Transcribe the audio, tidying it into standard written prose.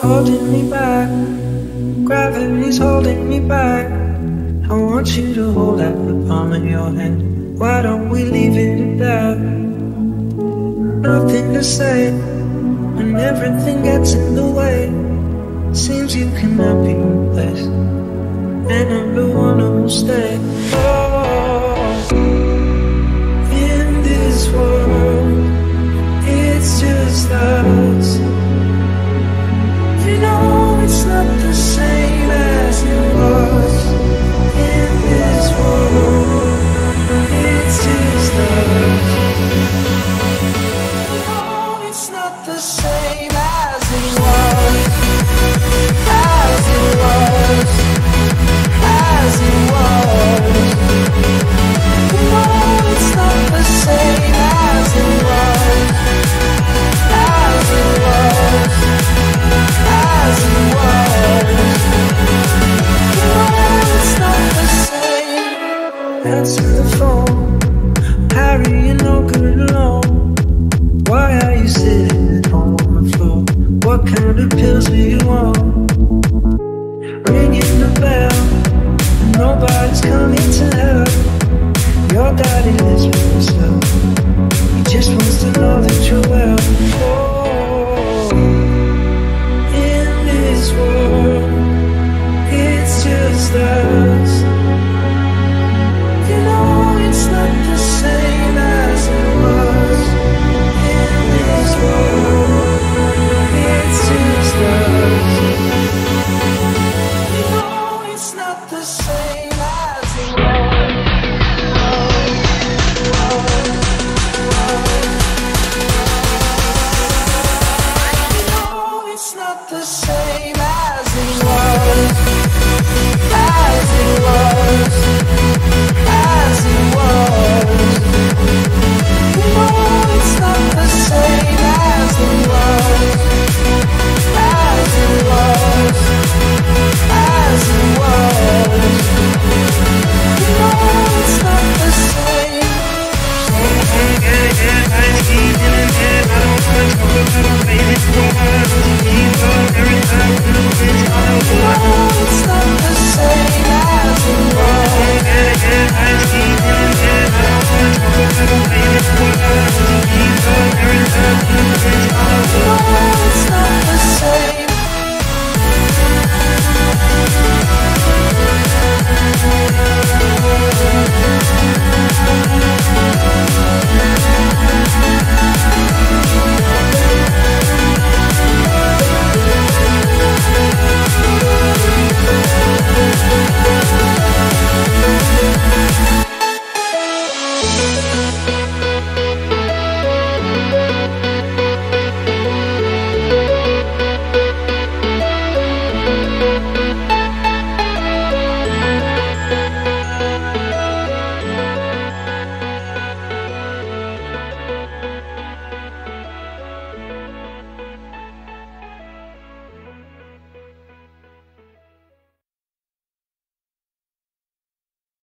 holding me back. Gravity's holding me back. I want you to hold out the palm of your hand. Why don't we leave it at that? Nothing to say when everything gets in the way. Seems you cannot be replaced, and I'm the one who will stay. Oh, in this world, it's just us. You know it's not the same as it was. In this world, it's just us. You know it's not the same as it was. As it was. As it was. You know it's not the same as it was. As it was. As it was. You know it's not the same. Answer the phone. Harry, you're no good alone. Why are you sitting at home on the floor? What kind of pills do you want? Ringing the bell, and nobody's coming to help. Your daddy lives with himself. He just wants to know that you're well. Oh, in this world, it's just us. You know it's not the same as it was. In this world, it's just us. You know it's not the same as it was. You know it's not the same as it was. As it was. As it was. You know it's not the same as it was. As it was. As it was. You know it's not the same. It's not the same as it was.